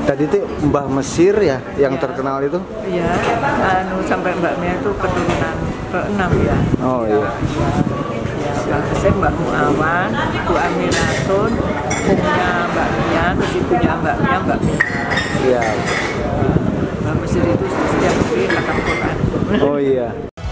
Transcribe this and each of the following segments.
Tadi itu Mbah Mesir ya yang terkenal itu? Iya, sampai Mbak Mia itu keturunan ke-6 ya. Oh iya. Ya, Mbak Mesir, Mbak Muawan, Ibu Aminatun, punya Mbak Mia, terus ibunya Mbak Mia, Mbak Mia. Iya. Mbak Mesir itu setiap hari khatam Quran. Oh iya.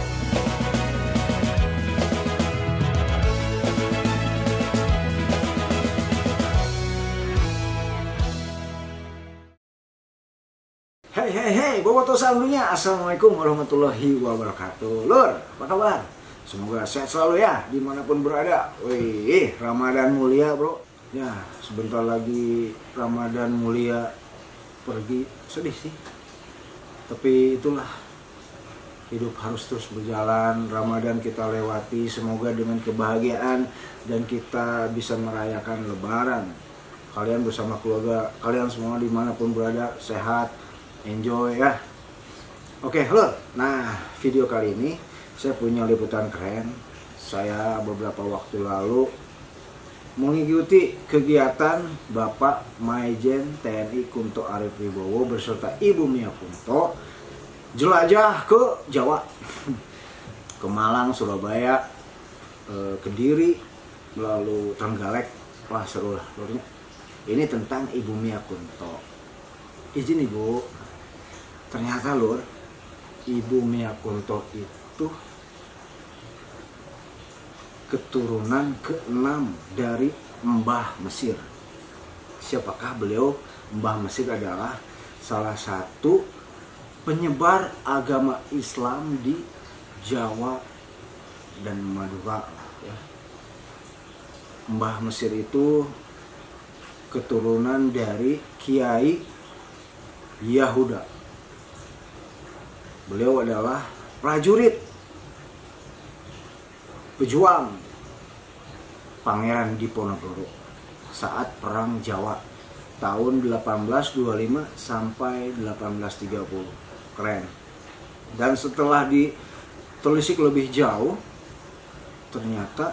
Hei, bobotoh samlunya. Assalamualaikum warahmatullahi wabarakatuh. Lur, apa kabar? Semoga sehat selalu ya, dimanapun berada. Wih, Ramadan mulia bro. Ya, sebentar lagi Ramadan mulia pergi. Sedih sih, tapi itulah, hidup harus terus berjalan. Ramadan kita lewati, semoga dengan kebahagiaan dan kita bisa merayakan Lebaran. Kalian bersama keluarga kalian semua dimanapun berada sehat, enjoy ya. Oke, halo. Nah, video kali ini saya punya liputan keren. Saya beberapa waktu lalu mengikuti kegiatan Bapak Maijen TNI Kunto Arief Wibowo beserta Ibu Mia Kunto jelajah ke Jawa, ke Malang, Surabaya, Kediri, lalu Trenggalek. Wah, seru lah lurnya. Ini tentang Ibu Mia Kunto. Izin Ibu, ternyata lur, Ibu Mia Kunto itu keturunan ke-6 dari Mbah Mesir. Siapakah beliau? Mbah Mesir adalah salah satu penyebar agama Islam di Jawa dan Madura ya. Mbah Mesir itu keturunan dari Kiai Yahuda. Beliau adalah prajurit, pejuang Pangeran Diponegoro saat Perang Jawa tahun 1825 sampai 1830. Keren. Dan setelah ditelisik lebih jauh, ternyata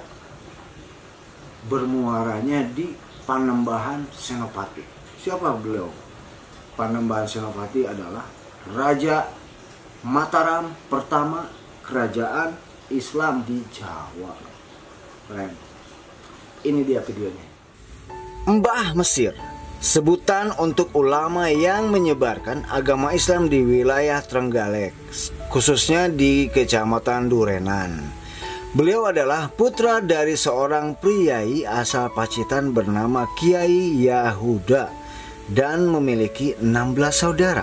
bermuaranya di Panembahan Senopati. Siapa beliau? Panembahan Senopati adalah Raja Mataram pertama kerajaan Islam di Jawa. Keren. Ini dia videonya. Mbah Mesir, sebutan untuk ulama yang menyebarkan agama Islam di wilayah Trenggalek, khususnya di Kecamatan Durenan. Beliau adalah putra dari seorang priai asal Pacitan bernama Kiai Yahuda dan memiliki 16 saudara.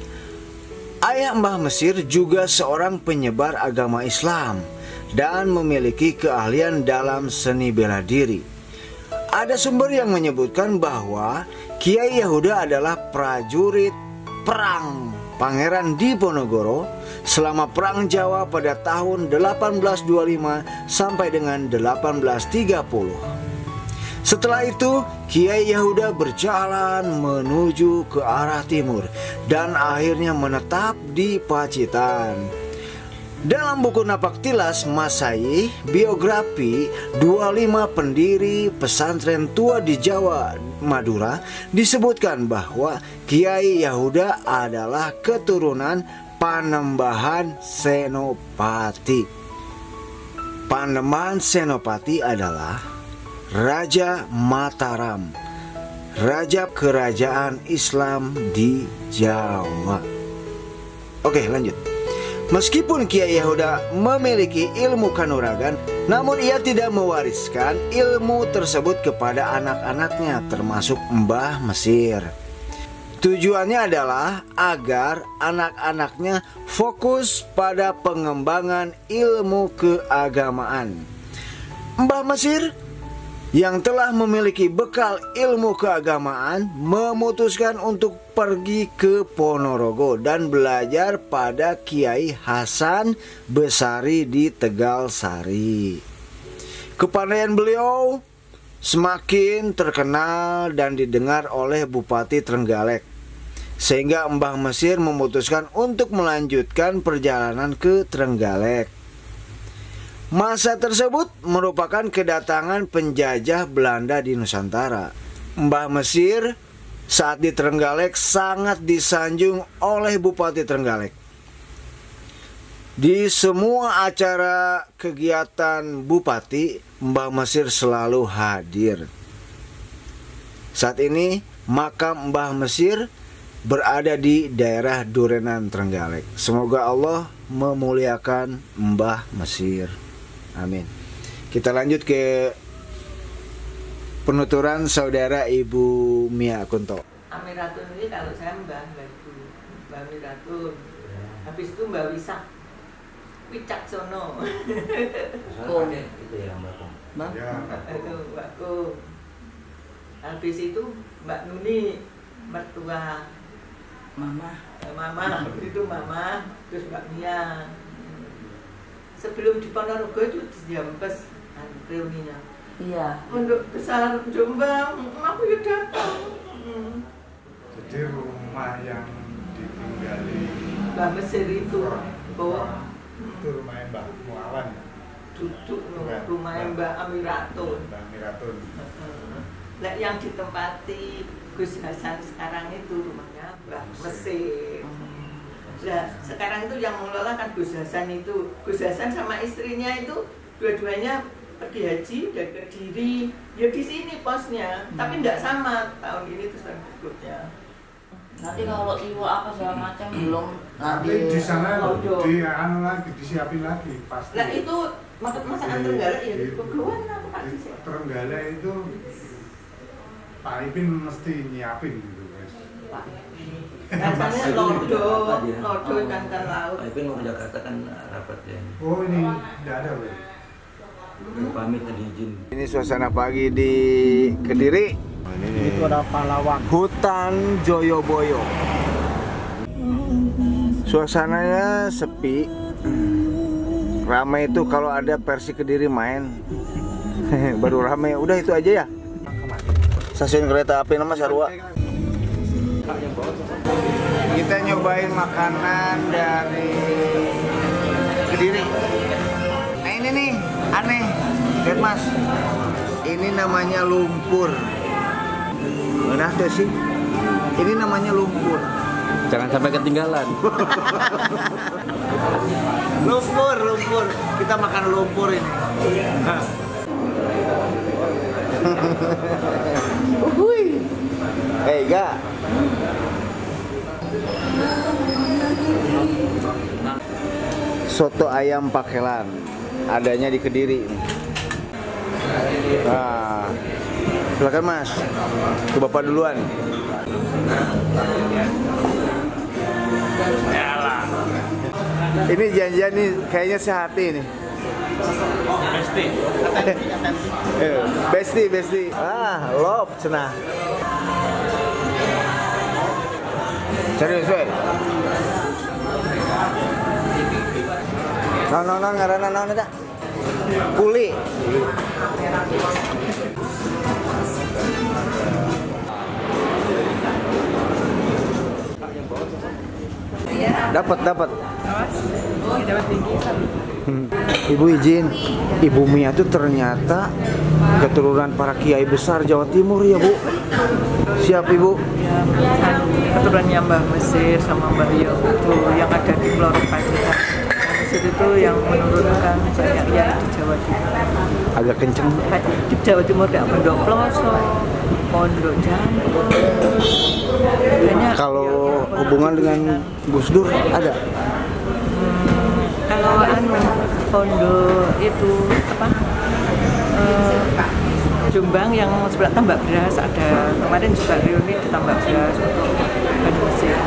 Ayah Mbah Mesir juga seorang penyebar agama Islam dan memiliki keahlian dalam seni bela diri. Ada sumber yang menyebutkan bahwa Kiai Yahuda adalah prajurit perang Pangeran Diponegoro selama Perang Jawa pada tahun 1825 sampai dengan 1830. Setelah itu, Kiai Yahuda berjalan menuju ke arah timur dan akhirnya menetap di Pacitan. Dalam buku Napak Tilas Masai, biografi 25 pendiri pesantren tua di Jawa Madura, disebutkan bahwa Kiai Yahuda adalah keturunan Panembahan Senopati. Panembahan Senopati adalah Raja Mataram, raja kerajaan Islam di Jawa. Oke, lanjut. Meskipun Kiai Yahuda memiliki ilmu kanuragan, namun ia tidak mewariskan ilmu tersebut kepada anak-anaknya, termasuk Mbah Mesir. Tujuannya adalah agar anak-anaknya fokus pada pengembangan ilmu keagamaan. Mbah Mesir yang telah memiliki bekal ilmu keagamaan memutuskan untuk pergi ke Ponorogo dan belajar pada Kiai Hasan Besari di Tegalsari. Kepandaian beliau semakin terkenal dan didengar oleh Bupati Trenggalek, sehingga Mbah Mesir memutuskan untuk melanjutkan perjalanan ke Trenggalek. Masa tersebut merupakan kedatangan penjajah Belanda di Nusantara. Mbah Mesir saat di Trenggalek sangat disanjung oleh Bupati Trenggalek. Di semua acara kegiatan Bupati, Mbah Mesir selalu hadir. Saat ini makam Mbah Mesir berada di daerah Durenan Trenggalek. Semoga Allah memuliakan Mbah Mesir. Amin. Kita lanjut ke penuturan saudara Ibu Mia Kunto. Amiratun ini kalau saya Mbah Amiratun. Habis itu Mbah Wicaksono. Oh, itu ya Mbak. Itu Mbak Kum. Habis itu Mbak Nuni, mertua Mama, itu Mama, terus Mbak Mia. Sebelum di Ponorogo itu di Jampes reuninya. Iya. Untuk besar Jombang, aku ya datang. Jadi rumah yang ditinggali Mbah Mesir itu, bahwa itu rumahnya Mbak Muawan, duduk rumahnya Mbak Amiratun. Mbak Miratun. Lek yang ditempati Gus Hasan sekarang itu rumahnya Mbah Mesir. Nah, sekarang itu yang mengelola kan Gus Hasan itu. Gus Hasan sama istrinya itu dua-duanya pergi haji dari Kediri. Ya di sini posnya, tapi tidak sama tahun ini terus tahun berikutnya. Nanti kalau iwa apa segala macam belum Nanti di sana di anu lagi disiapin lagi pasti. Nah itu masakan Trenggalek ya di Peguan apa Pak Di sih? Trenggalek itu Pak Ipin mesti nyiapin gitu guys. Rasanya lodo ikan laut. Pak Ipin mau ke Jakarta kan rapat ya. Oh ini tidak ada Bro. Pamit tadi izin. Ini suasana pagi di Kediri. Itu ada pahlawan. Hutan Joyoboyo. Suasananya sepi. Ramai itu kalau ada Persi Kediri main. Baru ramai. Udah itu aja ya. Stasiun kereta api nama Sarua. Kita nyobain makanan dari Kediri. Nah ini nih aneh, lihat Mas. Ini namanya lumpur. Mana tuh sih? Ini namanya lumpur. Jangan sampai ketinggalan. Lumpur. Kita makan lumpur ini. Hei, Ga. Soto ayam Pakelan. Adanya di Kediri. Nah, silakan Mas. Ke Bapak duluan. Ini janjian nih, kayaknya sehati nih. Besti. Love cenah. Serius we. Non ngaranna naon eta? Kuli. Dapat. Dapat tinggi. Ibu izin, Ibu Mia tuh ternyata keturunan para kiai besar Jawa Timur ya Bu. Siap Ibu? Ya, keturunannya Mbah Mesir sama Mbah Yoto yang ada di Pelorok Pacitan. Mesir itu yang menurunkan banyak yang di Jawa Timur. Agak kenceng. Di Jawa Timur ada Pondok Ploso, Pondok Jampur. Kalau hubungan dengan Gus Dur ada? Kalau pondok itu apa? Jombang yang sebelah Tambak Beras ada kemarin juga reuni di Tambak Beras untuk Mesir.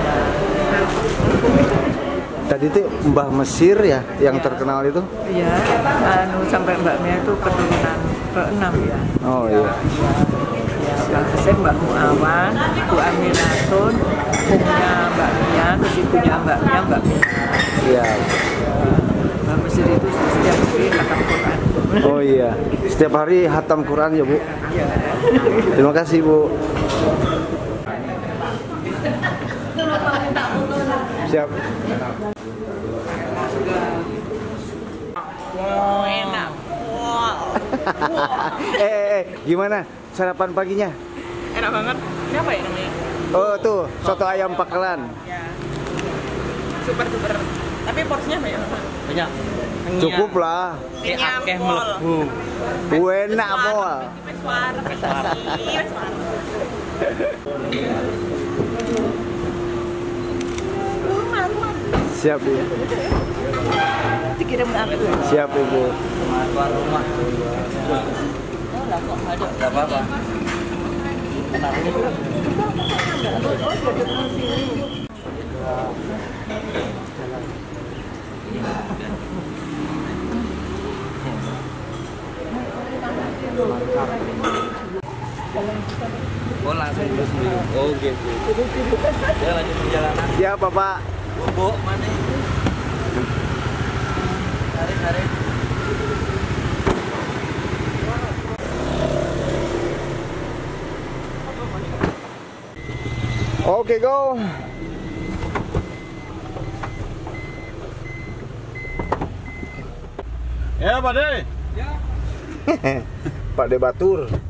Tadi itu Mbah Mesir ya yang terkenal itu? Iya, sampai Mbak Mia itu keturunan ke-6 ya. Oh iya. Ya, Mbak Mesir, Mbak Muawan, Bu Aminatun, punya Mbak Mia, terus ibunya Mbak Mia, Mbak Mia. Iya. Mbak Mesir itu setiap hari khatam Quran. Oh iya. Setiap hari hatam Quran ya Bu? Iya. Terima kasih Bu. Siap. Enak. Gimana sarapan paginya? Enak banget. Ini apa ya namanya? Oh tuh, soto ayam Pakelan. Ya. Super. Tapi porsinya banyak. Banyak. Cukup lah. Kenyang Akeh pol. mlebu. Enak pol. Wes warep iki. Wes warep. Siap ya. Dikirim aku. Siap Ibu. Tuan rumah. Oh lah kok ada. Enggak apa-apa. Oh langsung terus dulu. Oh gitu. Ya lanjut perjalanan. Siap Bapak. Bobo mana? Tarik. Oke, go. Ya, Pak De. Pak De Batur.